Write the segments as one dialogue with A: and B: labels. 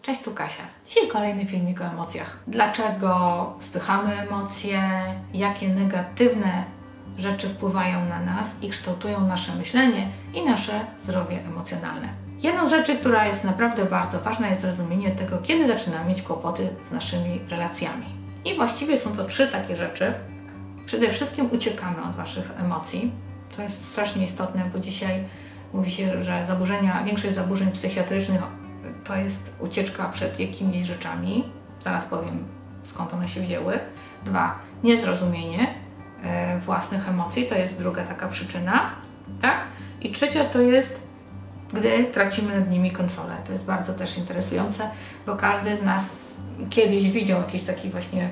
A: Cześć, tu Kasia. Dzisiaj kolejny filmik o emocjach. Dlaczego spychamy emocje, jakie negatywne rzeczy wpływają na nas i kształtują nasze myślenie i nasze zdrowie emocjonalne. Jedną z rzeczy, która jest naprawdę bardzo ważna, jest zrozumienie tego, kiedy zaczynamy mieć kłopoty z naszymi relacjami. I właściwie są to 3 takie rzeczy. Przede wszystkim uciekamy od Waszych emocji. To jest strasznie istotne, bo dzisiaj mówi się, że większość zaburzeń psychiatrycznych to jest ucieczka przed jakimiś rzeczami. Zaraz powiem, skąd one się wzięły. 2. Niezrozumienie własnych emocji, to jest druga taka przyczyna. Tak? I trzecia to jest, gdy tracimy nad nimi kontrolę. To jest bardzo też interesujące, bo każdy z nas kiedyś widział jakiś taki właśnie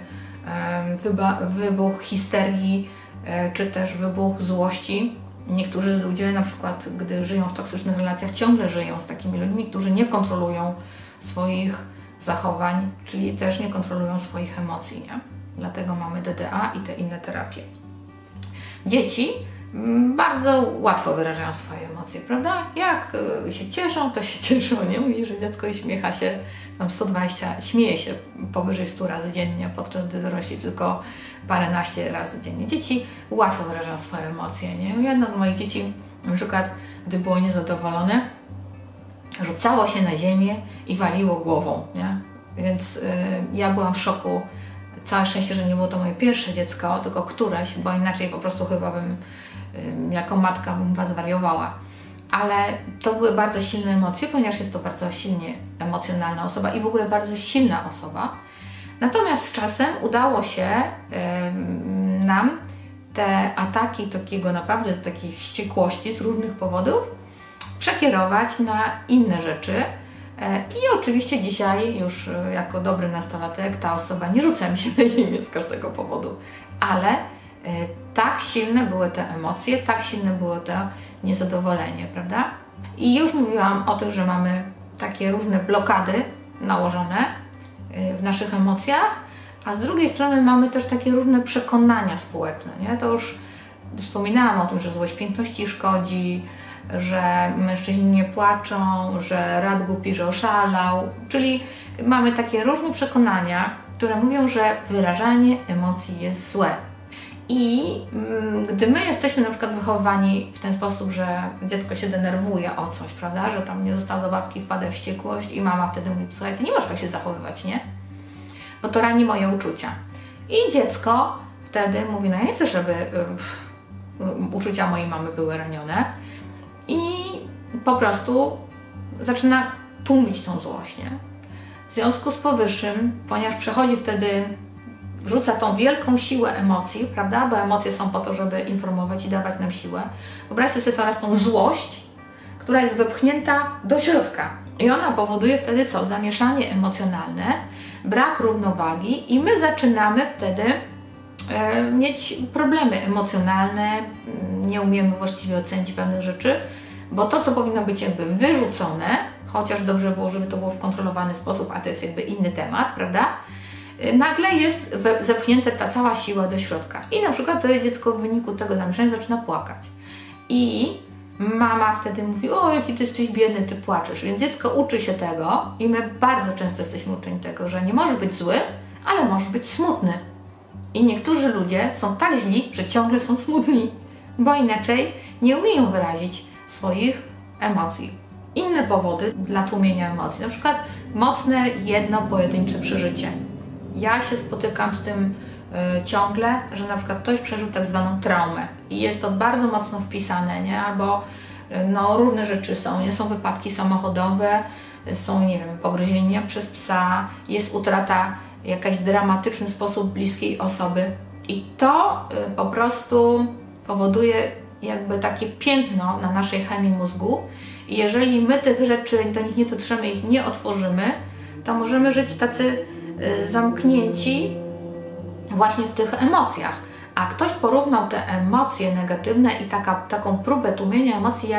A: wybuch histerii, czy też wybuch złości. Niektórzy ludzie, na przykład gdy żyją w toksycznych relacjach, ciągle żyją z takimi ludźmi, którzy nie kontrolują swoich zachowań, czyli też nie kontrolują swoich emocji, nie? Dlatego mamy DDA i te inne terapie. Dzieci bardzo łatwo wyrażają swoje emocje, prawda? Jak się cieszą, to się cieszą, nie? Mówi, że dziecko śmiecha się, tam 120, śmieje się powyżej 100 razy dziennie, podczas gdy dorośli tylko paręnaście razy dziennie. Dzieci łatwo wyrażają swoje emocje, nie? Jedno z moich dzieci, na przykład, gdy było niezadowolone, rzucało się na ziemię i waliło głową, nie? Więc ja byłam w szoku. Całe szczęście, że nie było to moje pierwsze dziecko, tylko któreś, bo inaczej po prostu chyba bym jako matka bym zwariowała. Ale to były bardzo silne emocje, ponieważ jest to bardzo silnie emocjonalna osoba i w ogóle bardzo silna osoba. Natomiast z czasem udało się nam te ataki takiego naprawdę z takiej wściekłości z różnych powodów przekierować na inne rzeczy. I oczywiście dzisiaj już jako dobry nastolatek ta osoba nie rzuca mi się na ziemię z każdego powodu, ale tak silne były te emocje, tak silne było to niezadowolenie, prawda? I już mówiłam o tym, że mamy takie różne blokady nałożone w naszych emocjach, a z drugiej strony mamy też takie różne przekonania społeczne, nie? To już wspominałam o tym, że złość piękności szkodzi, że mężczyźni nie płaczą, że rad głupi, że oszalał, czyli mamy takie różne przekonania, które mówią, że wyrażanie emocji jest złe. I gdy my jesteśmy na przykład wychowani w ten sposób, że dziecko się denerwuje o coś, prawda, że tam nie dostała zabawki, wpada w wściekłość i mama wtedy mówi, słuchaj, ty nie możesz tak się zachowywać, nie? Bo to rani moje uczucia. I dziecko wtedy mówi, no ja nie chcę, żeby uczucia mojej mamy były ranione. I po prostu zaczyna tłumić tą złość, nie? W związku z powyższym, ponieważ przechodzi wtedy, wrzuca tą wielką siłę emocji, prawda? Bo emocje są po to, żeby informować i dawać nam siłę. Wyobraźcie sobie teraz tą złość, która jest wepchnięta do środka. I ona powoduje wtedy co? Zamieszanie emocjonalne, brak równowagi i my zaczynamy wtedy mieć problemy emocjonalne, nie umiemy właściwie ocenić pewnych rzeczy, bo to, co powinno być jakby wyrzucone, chociaż dobrze było, żeby to było w kontrolowany sposób, a to jest jakby inny temat, prawda? Nagle jest zepchnięta ta cała siła do środka. I na przykład to dziecko w wyniku tego zamieszania zaczyna płakać. I mama wtedy mówi, o jaki ty jesteś biedny, ty płaczesz. Więc dziecko uczy się tego i my bardzo często jesteśmy uczeni tego, że nie możesz być zły, ale możesz być smutny. I niektórzy ludzie są tak źli, że ciągle są smutni, bo inaczej nie umieją wyrazić swoich emocji. Inne powody dla tłumienia emocji, na przykład mocne, jedno, pojedyncze przeżycie. Ja się spotykam z tym ciągle, że na przykład ktoś przeżył tak zwaną traumę i jest to bardzo mocno wpisane, nie? Albo no, różne rzeczy są, nie? Są wypadki samochodowe, są, nie wiem, pogryzienia przez psa, jest utrata w jakiś dramatyczny sposób bliskiej osoby i to po prostu powoduje jakby takie piętno na naszej chemii mózgu i jeżeli my tych rzeczy do nich nie dotrzemy, ich nie otworzymy, to możemy żyć tacy zamknięci właśnie w tych emocjach. A ktoś porównał te emocje negatywne i taką próbę tłumienia emocji,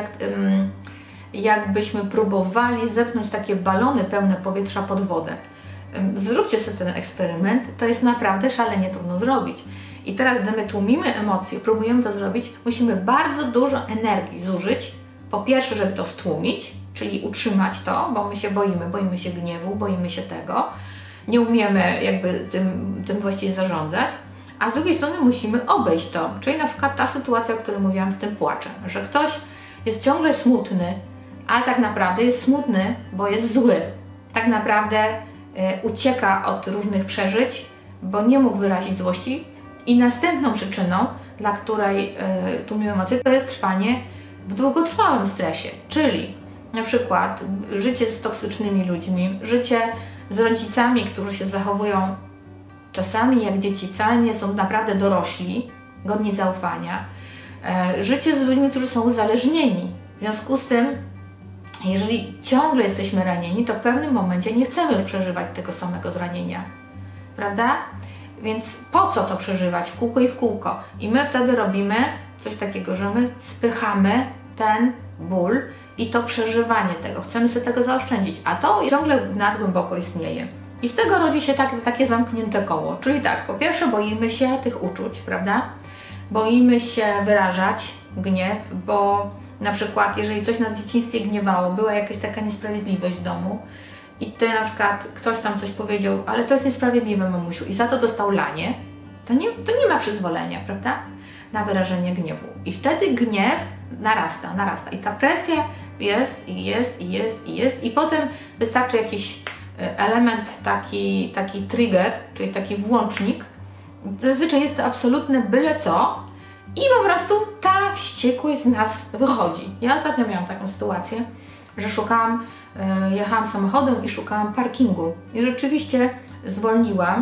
A: jakbyśmy próbowali zepchnąć takie balony pełne powietrza pod wodę. Zróbcie sobie ten eksperyment, to jest naprawdę szalenie trudno zrobić. I teraz, gdy my tłumimy emocje, próbujemy to zrobić, musimy bardzo dużo energii zużyć. Po pierwsze, żeby to stłumić, czyli utrzymać to, bo my się boimy się gniewu, boimy się tego, nie umiemy jakby tym właściwie zarządzać, a z drugiej strony musimy obejść to, czyli na przykład ta sytuacja, o której mówiłam z tym płaczem, że ktoś jest ciągle smutny, ale tak naprawdę jest smutny, bo jest zły. Tak naprawdę ucieka od różnych przeżyć, bo nie mógł wyrazić złości i następną przyczyną, dla której tłumił emocje, to jest trwanie w długotrwałym stresie, czyli na przykład życie z toksycznymi ludźmi, życie z rodzicami, którzy się zachowują czasami jak dzieci, wcale nie są naprawdę dorośli, godni zaufania, życie z ludźmi, którzy są uzależnieni. W związku z tym, jeżeli ciągle jesteśmy ranieni, to w pewnym momencie nie chcemy już przeżywać tego samego zranienia, prawda? Więc po co to przeżywać w kółko i w kółko? I my wtedy robimy coś takiego, że my spychamy ten ból i to przeżywanie tego. Chcemy sobie tego zaoszczędzić, a to ciągle w nas głęboko istnieje. I z tego rodzi się takie zamknięte koło. Czyli tak, po pierwsze boimy się tych uczuć, prawda? Boimy się wyrażać gniew, bo na przykład jeżeli coś nas w dzieciństwie gniewało, była jakaś taka niesprawiedliwość w domu i ty na przykład ktoś tam coś powiedział, ale to jest niesprawiedliwe, mamusiu, i za to dostał lanie, to nie ma przyzwolenia, prawda? Na wyrażenie gniewu. I wtedy gniew narasta. I ta presja jest i potem wystarczy jakiś element, taki trigger, czyli taki włącznik. Zazwyczaj jest to absolutne byle co i po prostu ta wściekłość z nas wychodzi. Ja ostatnio miałam taką sytuację, że jechałam samochodem i szukałam parkingu. I rzeczywiście zwolniłam,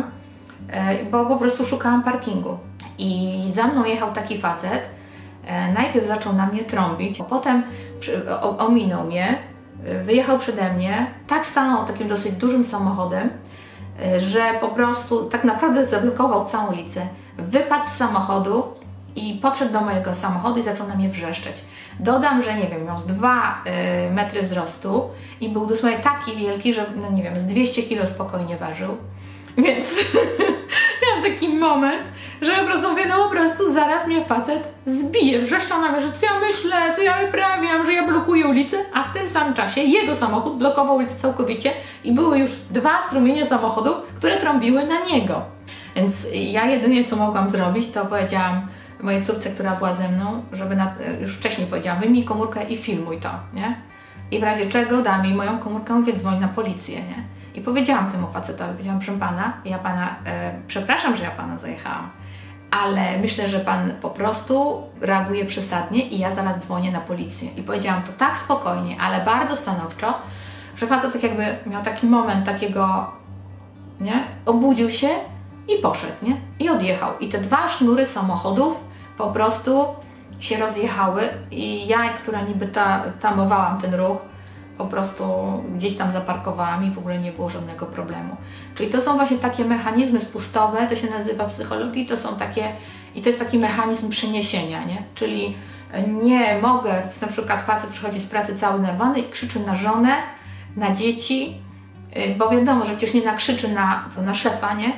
A: bo po prostu szukałam parkingu. I za mną jechał taki facet, najpierw zaczął na mnie trąbić, a potem ominął mnie, wyjechał przede mnie, tak stanął takim dosyć dużym samochodem, że po prostu tak naprawdę zablokował całą ulicę. Wypadł z samochodu i podszedł do mojego samochodu i zaczął na mnie wrzeszczeć. Dodam, że nie wiem, miał z 2 metry wzrostu i był dosłownie taki wielki, że no nie wiem, z 200 kg spokojnie ważył. Więc miałam taki moment, że po prostu mówię, no po prostu zaraz mnie facet zbije. Wrzeszczał na mnie, że co ja myślę, co ja wyprawiam, że ja blokuję ulicę, a w tym samym czasie jego samochód blokował ulicę całkowicie i były już 2 strumienie samochodów, które trąbiły na niego. Więc ja jedynie co mogłam zrobić, to powiedziałam mojej córce, która była ze mną, żeby już wcześniej powiedziałam, wyjmij komórkę i filmuj to, nie? I w razie czego da mi moją komórkę, mówię, dzwoń na policję, nie? I powiedziałam temu facetowi, powiedziałam, proszę pana, ja pana, przepraszam, że ja pana zajechałam, ale myślę, że pan po prostu reaguje przesadnie i ja zaraz dzwonię na policję. I powiedziałam to tak spokojnie, ale bardzo stanowczo, że facet tak jakby miał taki moment takiego, nie? Obudził się i poszedł, nie? I odjechał. I te 2 sznury samochodów po prostu się rozjechały i ja, która niby tamowałam ten ruch, po prostu gdzieś tam zaparkowałam i w ogóle nie było żadnego problemu. Czyli to są właśnie takie mechanizmy spustowe, to się nazywa w psychologii, to jest taki mechanizm przeniesienia, nie? Czyli nie mogę, na przykład facet przychodzi z pracy cały nerwowany i krzyczy na żonę, na dzieci, bo wiadomo, że przecież nie nakrzyczy na szefa, nie?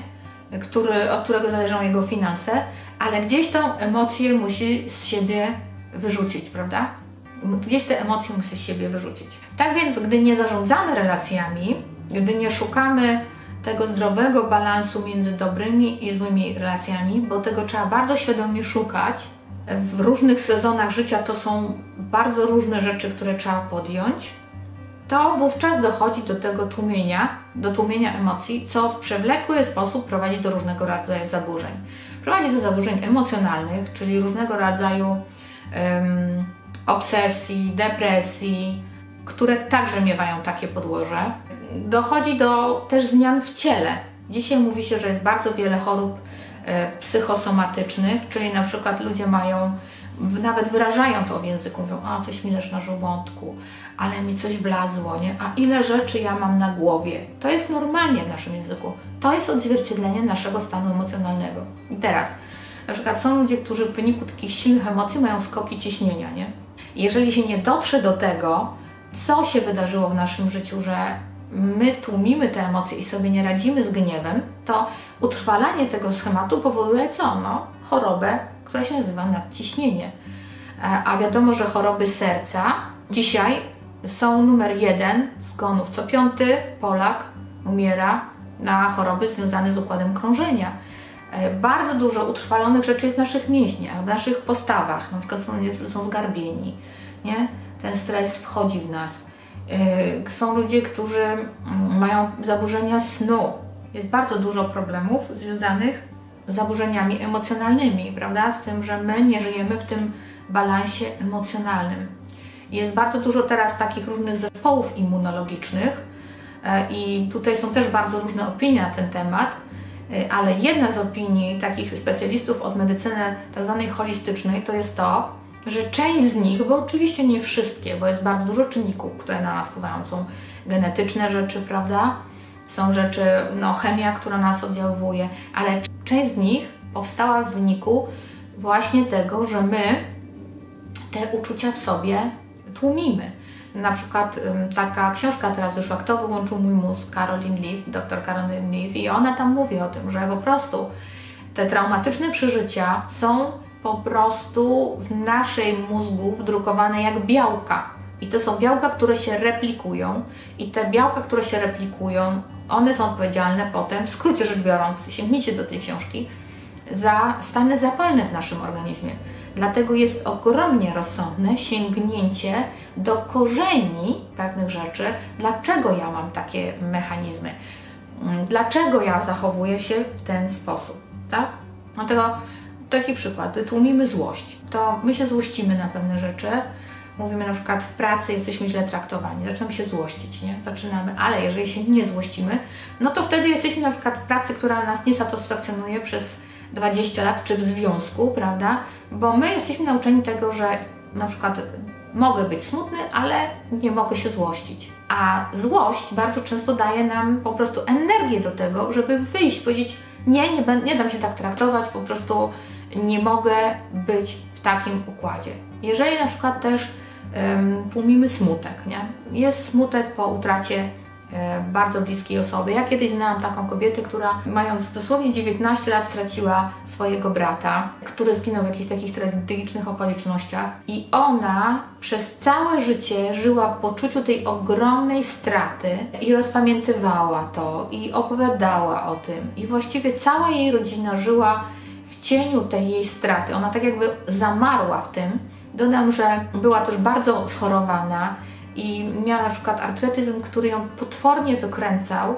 A: Od którego zależą jego finanse, ale gdzieś tą emocję musi z siebie wyrzucić, prawda? Gdzieś te emocje musi z siebie wyrzucić. Tak więc, gdy nie zarządzamy relacjami, gdy nie szukamy tego zdrowego balansu między dobrymi i złymi relacjami, bo tego trzeba bardzo świadomie szukać, w różnych sezonach życia to są bardzo różne rzeczy, które trzeba podjąć, to wówczas dochodzi do tego tłumienia emocji, co w przewlekły sposób prowadzi do różnego rodzaju zaburzeń. Prowadzi do zaburzeń emocjonalnych, czyli różnego rodzaju obsesji, depresji, które także miewają takie podłoże. Dochodzi do też zmian w ciele. Dzisiaj mówi się, że jest bardzo wiele chorób psychosomatycznych, czyli na przykład ludzie nawet wyrażają to w języku, mówią, a coś mi leży na żołądku, ale mi coś wlazło, nie? A ile rzeczy ja mam na głowie. To jest normalnie w naszym języku. To jest odzwierciedlenie naszego stanu emocjonalnego. I teraz, na przykład są ludzie, którzy w wyniku takich silnych emocji mają skoki ciśnienia, nie? Jeżeli się nie dotrze do tego, co się wydarzyło w naszym życiu, że my tłumimy te emocje i sobie nie radzimy z gniewem, to utrwalanie tego schematu powoduje co? No, chorobę, która się nazywa nadciśnienie. A wiadomo, że choroby serca dzisiaj są numer 1 zgonów. Co 5 Polak umiera na choroby związane z układem krążenia. Bardzo dużo utrwalonych rzeczy jest w naszych mięśniach, w naszych postawach. Na przykład są ludzie, którzy są zgarbieni, nie? Ten stres wchodzi w nas. Są ludzie, którzy mają zaburzenia snu. Jest bardzo dużo problemów związanych z zaburzeniami emocjonalnymi, prawda? Z tym, że my nie żyjemy w tym balansie emocjonalnym. Jest bardzo dużo teraz takich różnych zespołów immunologicznych i tutaj są też bardzo różne opinie na ten temat, ale jedna z opinii takich specjalistów od medycyny tak zwanej holistycznej to jest to, że część z nich, bo oczywiście nie wszystkie, bo jest bardzo dużo czynników, które na nas wpływają, są genetyczne rzeczy, prawda? Są rzeczy, chemia, która na nas oddziałuje, ale część z nich powstała w wyniku właśnie tego, że my te uczucia w sobie tłumimy. Na przykład taka książka teraz wyszła, Kto wyłączył mój mózg, Caroline Leaf, dr Caroline Leaf, i ona tam mówi o tym, że po prostu te traumatyczne przeżycia są po prostu w naszej mózgu wdrukowane jak białka. I to są białka, które się replikują i te białka, które się replikują, one są odpowiedzialne potem, w skrócie rzecz biorąc, sięgnijcie do tej książki, za stany zapalne w naszym organizmie. Dlatego jest ogromnie rozsądne sięgnięcie do korzeni pewnych rzeczy. Dlaczego ja mam takie mechanizmy? Dlaczego ja zachowuję się w ten sposób? Tak? Dlatego taki przykład. Tłumimy złość. To my się złościmy na pewne rzeczy. Mówimy na przykład w pracy jesteśmy źle traktowani. Zaczynamy się złościć, nie? Zaczynamy, ale jeżeli się nie złościmy, no to wtedy jesteśmy na przykład w pracy, która nas nie satysfakcjonuje przez 20 lat, czy w związku, prawda? Bo my jesteśmy nauczeni tego, że na przykład mogę być smutny, ale nie mogę się złościć. A złość bardzo często daje nam po prostu energię do tego, żeby wyjść, powiedzieć nie dam się tak traktować, po prostu nie mogę być w takim układzie. Jeżeli na przykład też tłumimy smutek, nie? Jest smutek po utracie bardzo bliskiej osoby. Ja kiedyś znałam taką kobietę, która mając dosłownie 19 lat straciła swojego brata, który zginął w jakichś takich tragicznych okolicznościach i ona przez całe życie żyła w poczuciu tej ogromnej straty i rozpamiętywała to i opowiadała o tym i właściwie cała jej rodzina żyła w cieniu tej jej straty. Ona tak jakby zamarła w tym. Dodam, że była też bardzo schorowana i miała na przykład artretyzm, który ją potwornie wykręcał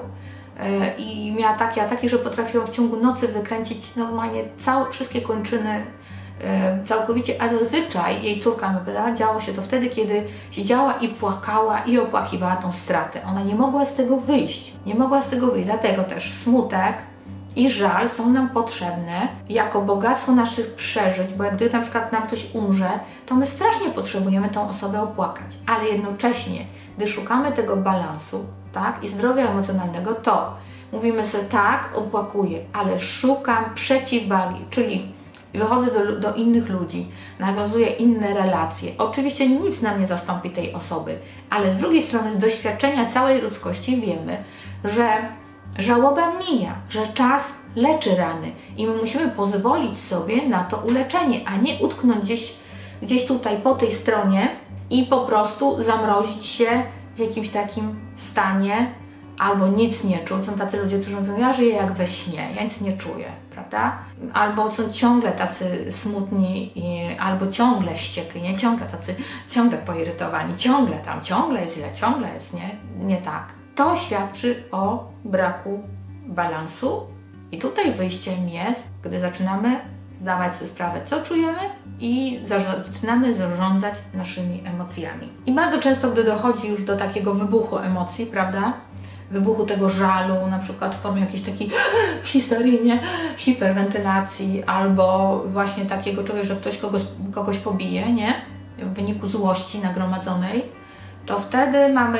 A: i miała takie ataki, że potrafiła w ciągu nocy wykręcić normalnie wszystkie kończyny całkowicie, a zazwyczaj jej córka mi pytała, działo się to wtedy, kiedy siedziała i płakała i opłakiwała tą stratę. Ona nie mogła z tego wyjść. Nie mogła z tego wyjść, dlatego też smutek i żal są nam potrzebne jako bogactwo naszych przeżyć, bo jak gdy na przykład nam ktoś umrze, to my strasznie potrzebujemy tą osobę opłakać, ale jednocześnie, gdy szukamy tego balansu, tak, i zdrowia emocjonalnego, to mówimy sobie tak, opłakuję, ale szukam przeciwwagi, czyli wychodzę do innych ludzi, nawiązuję inne relacje. Oczywiście nic nam nie zastąpi tej osoby, ale z drugiej strony z doświadczenia całej ludzkości wiemy, że żałoba mija, że czas leczy rany i my musimy pozwolić sobie na to uleczenie, a nie utknąć gdzieś tutaj po tej stronie i po prostu zamrozić się w jakimś takim stanie albo nic nie czuć. Są tacy ludzie, którzy mówią, ja żyję jak we śnie, ja nic nie czuję, prawda? Albo są ciągle tacy smutni, albo ciągle wściekli, nie? Ciągle poirytowani, ciągle jest źle, ciągle jest nie tak. To świadczy o braku balansu i tutaj wyjściem jest, gdy zaczynamy zdawać sobie sprawę, co czujemy i zaczynamy zarządzać naszymi emocjami. I bardzo często, gdy dochodzi już do takiego wybuchu emocji, prawda, wybuchu tego żalu, na przykład w formie jakiejś takiej histerii, nie? Hiperwentylacji, albo właśnie takiego czegoś, że ktoś kogoś pobije, nie? W wyniku złości nagromadzonej, to wtedy mamy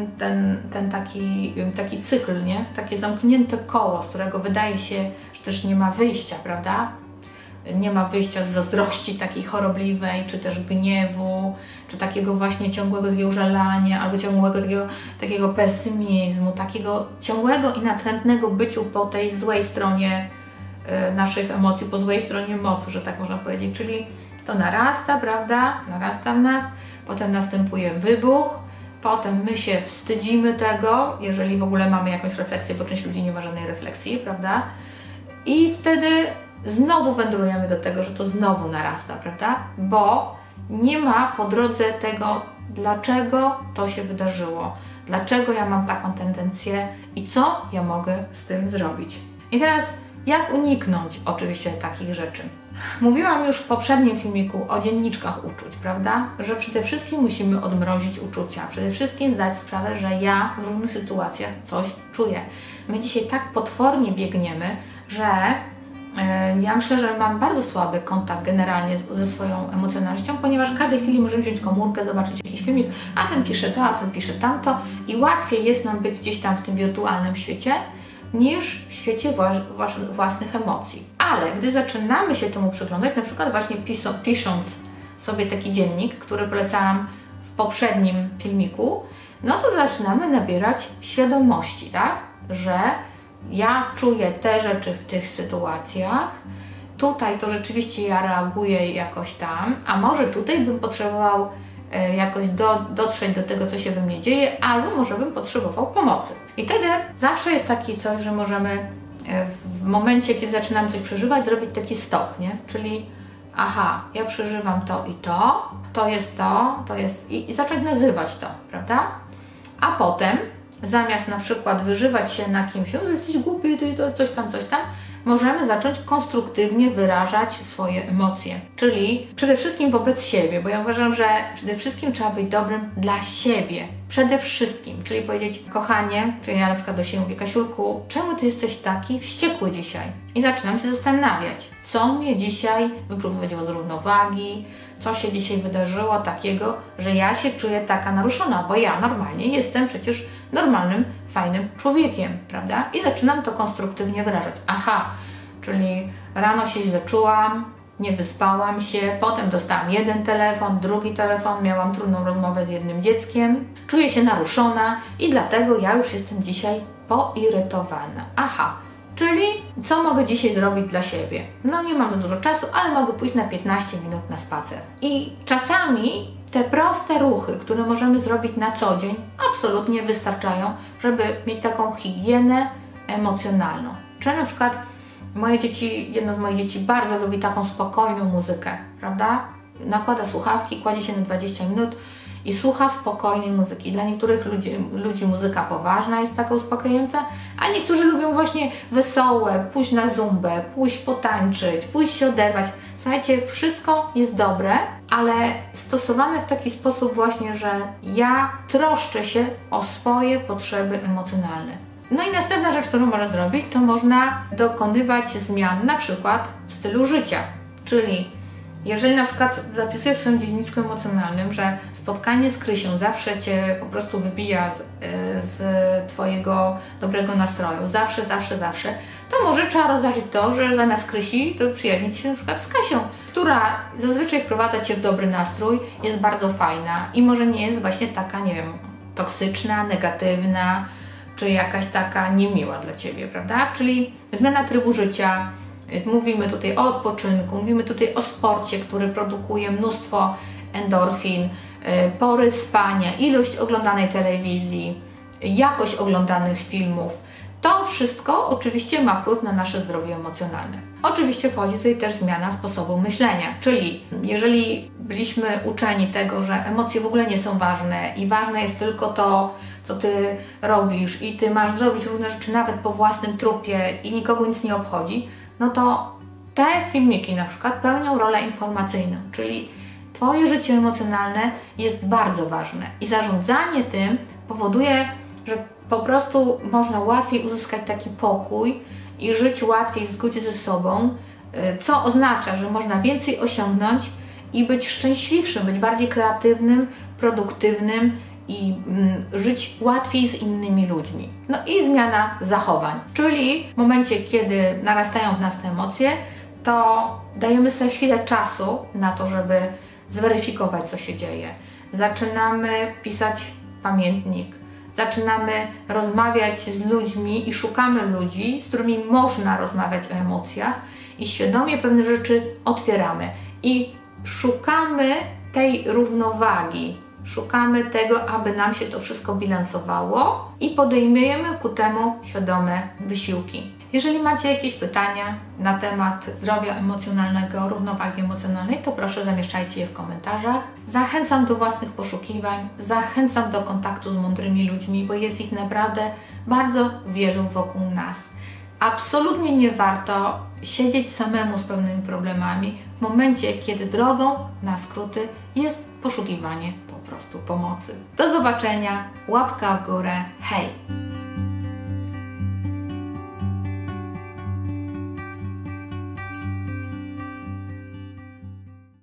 A: ten taki cykl, nie? Takie zamknięte koło, z którego wydaje się, że też nie ma wyjścia, prawda? Nie ma wyjścia z zazdrości takiej chorobliwej, czy też gniewu, czy takiego właśnie ciągłego takiego żalania, albo ciągłego takiego pesymizmu, takiego ciągłego i natrętnego byciu po tej złej stronie naszych emocji, po złej stronie mocy, że tak można powiedzieć. Czyli to narasta, prawda? Narasta w nas, potem następuje wybuch, potem my się wstydzimy tego, jeżeli w ogóle mamy jakąś refleksję, bo część ludzi nie ma żadnej refleksji, prawda? I wtedy znowu wędrujemy do tego, że to znowu narasta, prawda? Bo nie ma po drodze tego, dlaczego to się wydarzyło, dlaczego ja mam taką tendencję i co ja mogę z tym zrobić. I teraz jak uniknąć oczywiście takich rzeczy? Mówiłam już w poprzednim filmiku o dzienniczkach uczuć, prawda? Że przede wszystkim musimy odmrozić uczucia. Przede wszystkim zdać sprawę, że ja w różnych sytuacjach coś czuję. My dzisiaj tak potwornie biegniemy, że ja myślę, że mam bardzo słaby kontakt generalnie ze swoją emocjonalnością, ponieważ w każdej chwili możemy wziąć komórkę, zobaczyć jakiś filmik, a ten pisze to, a ten pisze tamto i łatwiej jest nam być gdzieś tam w tym wirtualnym świecie, niż w świecie własnych emocji. Ale gdy zaczynamy się temu przyglądać, na przykład właśnie pisząc sobie taki dziennik, który polecałam w poprzednim filmiku, no to zaczynamy nabierać świadomości, tak? Że ja czuję te rzeczy w tych sytuacjach, tutaj to rzeczywiście ja reaguję jakoś tam, a może tutaj bym potrzebował jakoś dotrzeć do tego, co się we mnie dzieje, albo może bym potrzebował pomocy. I wtedy zawsze jest taki coś, że możemy w momencie, kiedy zaczynamy coś przeżywać, zrobić taki stop, nie? Czyli aha, ja przeżywam to i to jest to jest i zacząć nazywać to, prawda? A potem zamiast na przykład wyżywać się na kimś, o, jesteś głupi, ty to coś tam, możemy zacząć konstruktywnie wyrażać swoje emocje. Czyli przede wszystkim wobec siebie, bo ja uważam, że przede wszystkim trzeba być dobrym dla siebie. Przede wszystkim, czyli powiedzieć, kochanie, czyli ja na przykład do siebie mówię, Kasiulku, czemu ty jesteś taki wściekły dzisiaj? I zaczynam się zastanawiać, co mnie dzisiaj wyprowadziło z równowagi, co się dzisiaj wydarzyło takiego, że ja się czuję taka naruszona, bo ja normalnie jestem przecież normalnym, fajnym człowiekiem, prawda? I zaczynam to konstruktywnie wyrażać. Aha, czyli rano się źle czułam, nie wyspałam się, potem dostałam jeden telefon, drugi telefon, miałam trudną rozmowę z jednym dzieckiem, czuję się naruszona i dlatego ja już jestem dzisiaj poirytowana. Aha, czyli co mogę dzisiaj zrobić dla siebie? No nie mam za dużo czasu, ale mogę pójść na 15 minut na spacer. I czasami te proste ruchy, które możemy zrobić na co dzień, absolutnie wystarczają, żeby mieć taką higienę emocjonalną. Czy na przykład jedno z moich dzieci bardzo lubi taką spokojną muzykę, prawda? Nakłada słuchawki, kładzie się na 20 minut i słucha spokojnej muzyki. Dla niektórych ludzi muzyka poważna jest taka uspokajająca, a niektórzy lubią właśnie wesołe, pójść na zumbę, pójść potańczyć, pójść się oderwać. Słuchajcie, wszystko jest dobre, ale stosowane w taki sposób właśnie, że ja troszczę się o swoje potrzeby emocjonalne. No i następna rzecz, którą można zrobić, to można dokonywać zmian na przykład w stylu życia. Czyli jeżeli na przykład zapisujesz w swoim dzienniczku emocjonalnym, że spotkanie z Krysią zawsze Cię po prostu wybija z Twojego dobrego nastroju, zawsze, to może trzeba rozważyć to, że zamiast Krysi to przyjaźnić się na przykład z Kasią, która zazwyczaj wprowadza Cię w dobry nastrój, jest bardzo fajna i może nie jest właśnie taka, nie wiem, toksyczna, negatywna, czy jakaś taka niemiła dla Ciebie, prawda? Czyli zmiana trybu życia. Mówimy tutaj o odpoczynku, mówimy tutaj o sporcie, który produkuje mnóstwo endorfin, pory spania, ilość oglądanej telewizji, jakość oglądanych filmów. To wszystko oczywiście ma wpływ na nasze zdrowie emocjonalne. Oczywiście wchodzi tutaj też zmiana sposobu myślenia, czyli jeżeli byliśmy uczeni tego, że emocje w ogóle nie są ważne i ważne jest tylko to, co Ty robisz i Ty masz zrobić różne rzeczy nawet po własnym trupie i nikogo nic nie obchodzi, no to te filmiki na przykład pełnią rolę informacyjną, czyli Twoje życie emocjonalne jest bardzo ważne i zarządzanie tym powoduje, że po prostu można łatwiej uzyskać taki pokój i żyć łatwiej w zgodzie ze sobą, co oznacza, że można więcej osiągnąć i być szczęśliwszym, być bardziej kreatywnym, produktywnym i żyć łatwiej z innymi ludźmi. No i zmiana zachowań, czyli w momencie, kiedy narastają w nas te emocje, to dajemy sobie chwilę czasu na to, żeby zweryfikować, co się dzieje. Zaczynamy pisać pamiętnik, zaczynamy rozmawiać z ludźmi i szukamy ludzi, z którymi można rozmawiać o emocjach i świadomie pewne rzeczy otwieramy i szukamy tej równowagi szukamy tego, aby nam się to wszystko bilansowało i podejmujemy ku temu świadome wysiłki. Jeżeli macie jakieś pytania na temat zdrowia emocjonalnego, równowagi emocjonalnej, to proszę zamieszczajcie je w komentarzach. Zachęcam do własnych poszukiwań, zachęcam do kontaktu z mądrymi ludźmi, bo jest ich naprawdę bardzo wielu wokół nas. Absolutnie nie warto siedzieć samemu z pewnymi problemami w momencie, kiedy drogą na skróty jest poszukiwanie po prostu pomocy. Do zobaczenia, łapka w górę, hej!